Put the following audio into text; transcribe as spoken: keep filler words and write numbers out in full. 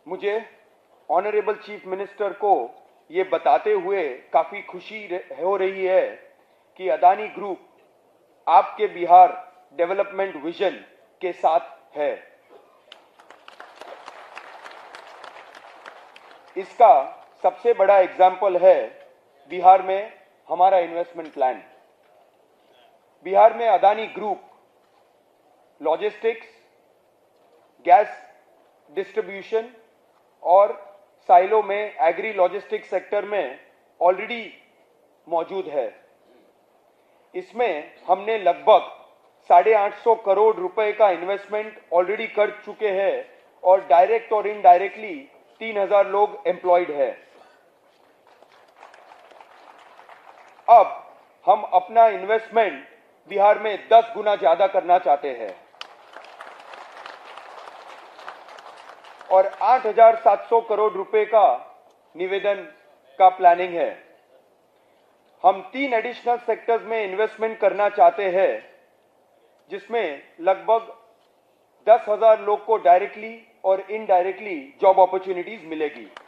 मुझे honourable chief minister को ये बताते हुए काफ़ी खुशी हो रही है कि अदानी ग्रुप आपके बिहार डेवलपमेंट विजन के साथ है। इसका सबसे बड़ा एग्जाम्पल है बिहार में हमारा इन्वेस्टमेंट प्लान। बिहार में Adani group logistics, gas distribution और साइलो में एग्री लॉजिस्टिक्स सेक्टर में ऑलरेडी मौजूद है। इसमें हमने लगभग साढ़े आठ सौ करोड़ रुपए का इन्वेस्टमेंट ऑलरेडी कर चुके हैं और डायरेक्ट और इनडायरेक्टली तीन हजार लोग एम्प्लॉयड है। अब हम अपना इन्वेस्टमेंट बिहार में दस गुना ज्यादा करना चाहते हैं और आठ हजार सात सौ करोड़ रुपए का निवेदन का प्लानिंग है। हम तीन एडिशनल सेक्टर्स में इन्वेस्टमेंट करना चाहते हैं, जिसमें लगभग दस हजार लोग को डायरेक्टली और इनडायरेक्टली जॉब अपॉर्चुनिटीज मिलेगी।